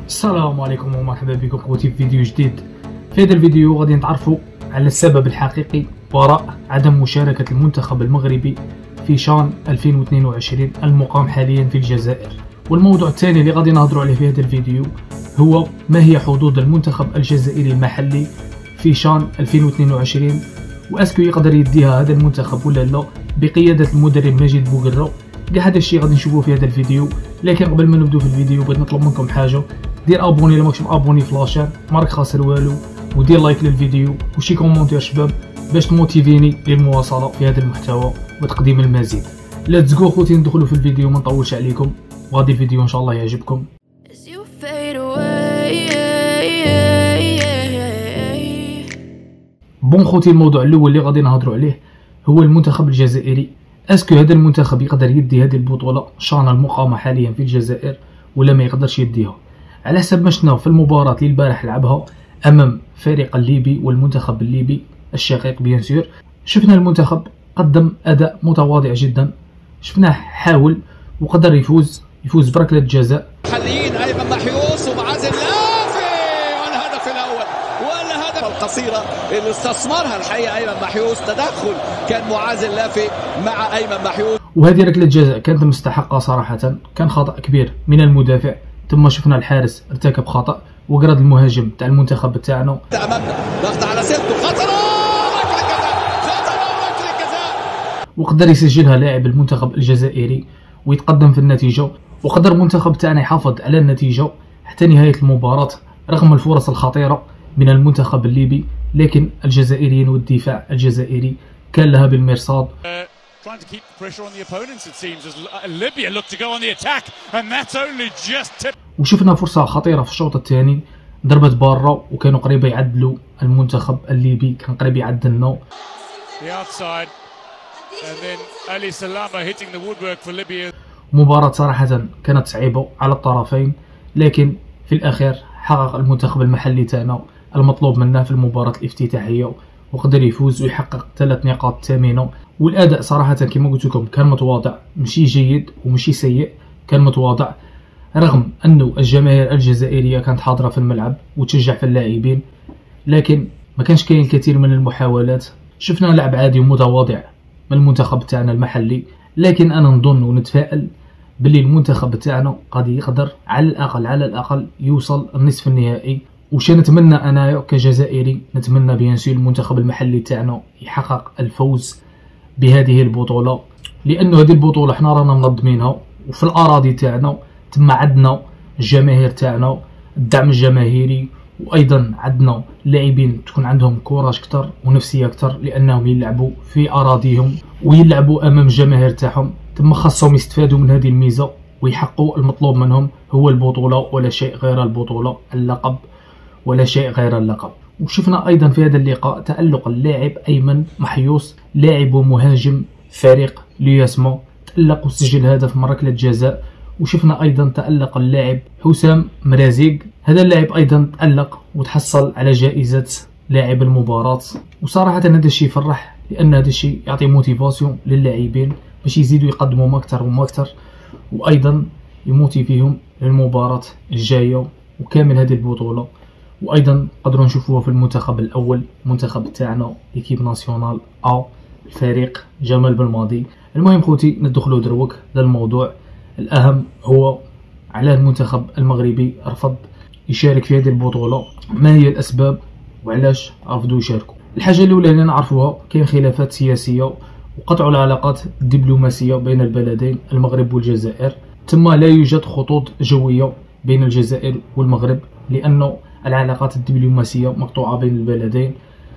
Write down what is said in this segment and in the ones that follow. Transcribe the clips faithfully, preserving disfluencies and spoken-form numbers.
السلام عليكم ومرحبا بكم خوتي في فيديو جديد. في هذا الفيديو غادي نتعرفوا على السبب الحقيقي وراء عدم مشاركة المنتخب المغربي في شان ألفين واثنين وعشرين المقام حاليا في الجزائر. والموضوع الثاني اللي غادي نهضروا عليه في هذا الفيديو هو ما هي حظوظ المنتخب الجزائري المحلي في شان ألفين واثنين وعشرين، واسكو يقدر يديها هذا المنتخب ولا لا بقيادة المدرب مجيد بوقرة. كاع هذا الشيء غادي نشوفوه في هذا الفيديو. لكن قبل ما نبداو في الفيديو بغيت نطلب منكم حاجه، دير ابوني الا ماكش ابوني في لاشين، مارك خاسر والو، ودير لايك للفيديو وشي كومونتير شباب باش تموتيفيني للمواصله في هذا المحتوى وتقديم المزيد. ليتس جو خوتي ندخلوا في الفيديو ما نطولش عليكم، وغادي الفيديو ان شاء الله يعجبكم. بون خوتي، الموضوع الاول اللي غادي نهضروا عليه هو المنتخب الجزائري. اسكو هذا المنتخب يقدر يدي هذه البطوله شان المقامه حاليا في الجزائر ولا ما يقدرش يديها؟ على حسب ما شفنا في المباراه اللي البارح لعبها امام فريق الليبي والمنتخب الليبي الشقيق بيان سور، شفنا المنتخب قدم اداء متواضع جدا، شفناه حاول وقدر يفوز يفوز بركله جزاء. محليين ايمن محيوس ومعاذ اللافي، والهدف الاول والهدف القصيره اللي استثمرها الحقيقه ايمن محيوس، تدخل كان معاذ اللافي مع ايمن محيوس. وهذه ركله جزاء كانت مستحقه صراحه، كان خطا كبير من المدافع، ثم شفنا الحارس ارتكب خطا وقرد المهاجم تاع المنتخب تاعنا امامنا ضغط على سيرته، خطره ركله جزاء، خطره ركله جزاء، وقدر يسجلها لاعب المنتخب الجزائري ويتقدم في النتيجه، وقدر المنتخب تاعنا يحافظ على النتيجه حتى نهايه المباراه رغم الفرص الخطيره من المنتخب الليبي. لكن الجزائريين والدفاع الجزائري كان لها بالمرصاد. Trying to keep the pressure on the opponents, it seems, as Libya look to go on the attack, and that's only just tip. وشفنا فرصة خطيرة في الشوط الثاني، ضربة بارة وكانوا قريبة يعدلوا، المنتخب الليبي كان قريب يعدلنا. The outside, and then Ali Salama hitting the woodwork for Libya. مباراة صراحة كانت صعيبة على الطرفين، لكن في الأخير حقق المنتخب المحلي تاعنا المطلوب منه في المباراة الافتتاحية وقدر يفوز ويحقق ثلاث نقاط ثامنة. والاداء صراحه كما قلت لكم كان متواضع، ماشي جيد وماشي سيء، كان متواضع رغم انه الجماهير الجزائريه كانت حاضره في الملعب وتشجع في اللاعبين، لكن ما كانش كاين الكثير من المحاولات. شفنا لعب عادي ومتواضع من المنتخب تاعنا المحلي، لكن انا نظن ونتفائل باللي المنتخب تاعنا غادي يقدر على الاقل على الاقل يوصل النصف النهائي. وش نتمنى انا كجزائري، نتمنى بيان سور المنتخب المحلي تاعنا يحقق الفوز بهذه البطوله، لانه هذه البطوله حنا رانا منظمينها وفي الاراضي تاعنا، تما عندنا الجماهير تاعنا، الدعم الجماهيري، وايضا عندنا لاعبين تكون عندهم كوراج اكثر ونفسيه اكثر لانهم يلعبوا في اراضيهم ويلعبوا امام الجماهير تاعهم، تما خاصهم يستفادوا من هذه الميزه ويحققوا المطلوب منهم هو البطوله ولا شيء غير البطوله، اللقب ولا شيء غير اللقب. وشفنا ايضا في هذا اللقاء تألق اللاعب ايمن محيوس، لاعب ومهاجم فريق لياسما، تألق وسجل هدف من ركله جزاء. وشفنا ايضا تألق اللاعب حسام مرازيق، هذا اللاعب ايضا تألق وتحصل على جائزه لاعب المباراه. وصراحه هذا الشيء يفرح، لان هذا الشيء يعطي موتيفاسيون للاعبين باش يزيدوا يقدموا ما اكثر وما اكثر، وايضا يموتيفيهم للمباراه الجايه وكامل هذه البطوله. وايضا قدروا نشوفوها في المنتخب الاول، المنتخب تاعنا ليكيب ناسيونال ا الفريق جمال بالماضي. المهم خوتي ندخلوا دروك للموضوع الاهم، هو على المنتخب المغربي رفض يشارك في هذه البطوله. ما هي الاسباب وعلاش رفضوا يشاركوا؟ الحاجه الاولى اللي نعرفوها كاين خلافات سياسيه وقطع العلاقات الدبلوماسيه بين البلدين المغرب والجزائر، ثم لا يوجد خطوط جويه بين الجزائر والمغرب لانه العلاقات الدبلوماسيه مقطوعه بين البلدين.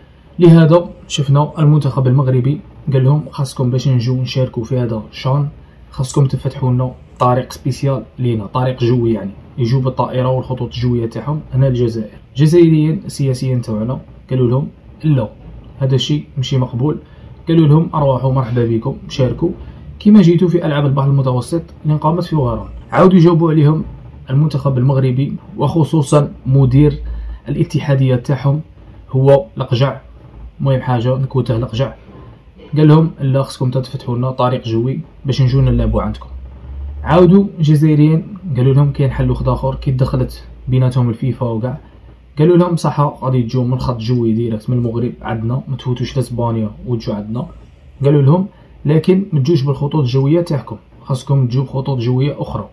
لهذا شفنا المنتخب المغربي قال لهم خاصكم باش نجو نشاركوا في هذا الشان خاصكم تفتحوا لنا طريق سبيسيال لينا، طريق جوي يعني يجوا بالطائره والخطوط الجويه تاعهم هنا الجزائر. الجزائريين السياسيين تاعنا قالوا لهم لا، هذا الشيء ماشي مقبول. قالوا لهم ارواحوا مرحبا بكم شاركوا كما جيتوا في العاب البحر المتوسط اللي قامت في وهران. عاودوا يجاوبوا عليهم المنتخب المغربي وخصوصا مدير الاتحاديه تاعهم هو لقجع، المهم حاجه نكوته لقجع، قال لهم لا خصكم تفتحوا لنا طريق جوي باش نجيو نلعبوا عندكم. عاودوا الجزائريين قالوا لهم كاين حل واحد اخر، كي دخلت بيناتهم الفيفا وكاع، قالوا لهم صح غادي تجوا من خط جوي ديريكت من المغرب عندنا، ما تفوتوش لاسبانيا وتجوا عندنا. قالوا لهم لكن ما تجوش بالخطوط الجويه تاعكم، خاصكم تجوا بخطوط جويه اخرى،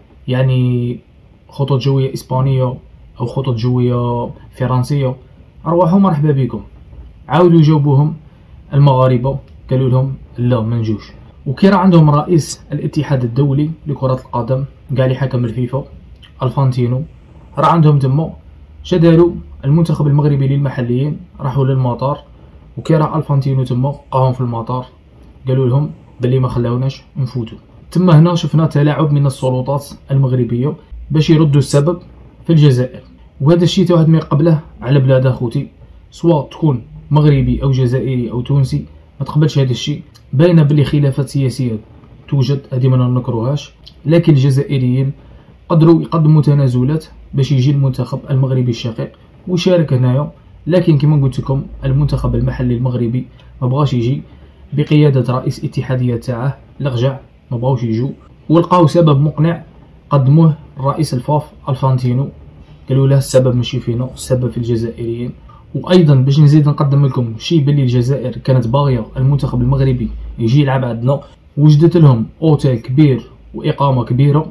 يعني خطوط جويه اسبانيه او خطوط جويه فرنسيه، ارواحوا مرحبا بكم. عاودوا يجاوبوهم المغاربه قالوا لهم لا ما نجوش. وكي راه عندهم رئيس الاتحاد الدولي لكره القدم كاع اللي حكم الفيفا الفانتينو، راه عندهم تما شداروا المنتخب المغربي للمحليين راحوا للمطار، وكي راه الفانتينو تما لقاهم في المطار قالوا لهم بلي ما خلاوناش نفوتوا. تما هنا شفنا تلاعب من السلطات المغربيه باش يردوا السبب في الجزائر، وهذا الشيء تا واحد ما يقبله على بلاد اخوتي، سواء تكون مغربي او جزائري او تونسي ما تقبلش هذا الشيء. باينه بلي خلافات سياسيه توجد، هذه ما ننكروهاش، لكن الجزائريين قدروا يقدموا تنازلات باش يجي المنتخب المغربي الشقيق ويشارك هنايا. لكن كما قلت لكم المنتخب المحلي المغربي ما بغاش يجي بقياده رئيس اتحاديه تاعه لغجع، ما بغاوش يجوا، ولقاو سبب مقنع قدموه الرئيس الفاف الفانتينو، قالوا له السبب ماشي فينا، السبب في الجزائريين. وايضا باش نزيد نقدم لكم شيء بلي الجزائر كانت باغيه المنتخب المغربي يجي يلعب عندنا، وجدت لهم اوتيل كبير واقامه كبيره،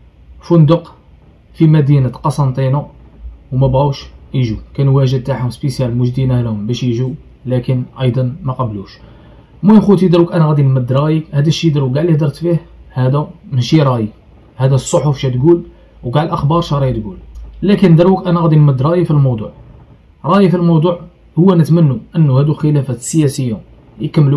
فندق في مدينه قسنطينه، وما بغاوش يجوا، كان واجد تاعهم سبيسيال موجدينه لهم باش يجوا، لكن ايضا ما قبلوش. المهم خوتي دروك انا غادي نمد رايي، هذا الشيء دروك كاع اللي درت فيه هذا ماشي رايي، هذا الصحف شا تقول وكاع الاخبار شراي تقول، لكن دروك انا غادي نمد رايي في الموضوع. رايي في الموضوع هو نتمنى انه هذو خلافات سياسيه يكملوا،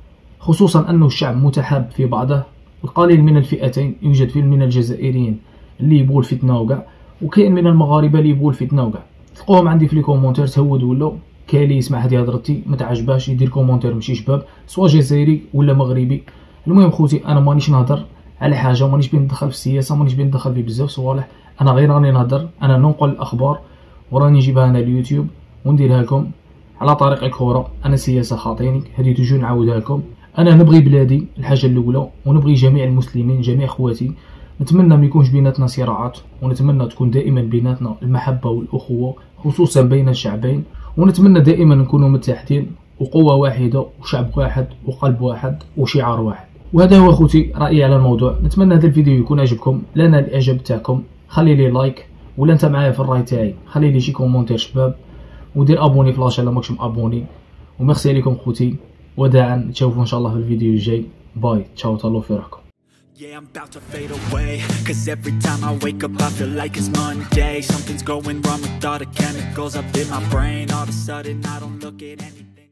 خصوصا انه الشعب متحاب في بعضه، القليل من الفئتين يوجد فيه من الجزائريين اللي يبغوا الفتنه وكاع، وكاين من المغاربه اللي يبغوا الفتنه وكاع. تلقوهم عندي في لي كومونتير تهود ولا كاين اللي يسمع هذه هضرتي ما تعجباش يدير كومونتير ماشي شباب، سواء جزائري ولا مغربي. المهم خوتي انا مانيش نهضر على حاجه، مانيش بين ندخل في السياسه، مانيش بين ندخل في بزاف صوالح، انا غير راني نهضر، انا ننقل الاخبار وراني نجيبها انا اليوتيوب ونديرها لكم على طريق الكره. انا سياسه خاطيني هذه توجو نعاودها لكم. انا نبغي بلادي الحاجه الاولى، ونبغي جميع المسلمين جميع اخواتي. نتمنى ما يكونش بيناتنا صراعات، ونتمنى تكون دائما بيناتنا المحبه والاخوه خصوصا بين الشعبين، ونتمنى دائما نكونوا متحدين وقوه واحده وشعب واحد وقلب واحد وشعار واحد. وهذا هو اخوتي رايي على الموضوع. نتمنى هذا الفيديو يكون عجبكم، لنا الاعجاب تاعكم خلي لي لايك، ولا انت معايا في الراي تاعي خلي لي شي كومونتير شباب، ودير ابوني فلاش الا ماكش ابوني. وميرسي عليكم خوتي، وداعا نتشوفوا ان شاء الله في الفيديو الجاي. باي، تشاو، تهلاو في روحكم. Yeah, I'm about to fade away, cause every time I wake up I feel like it's Monday. Something's going wrong with all the chemicals up in my brain. All of a sudden I don't look at anything.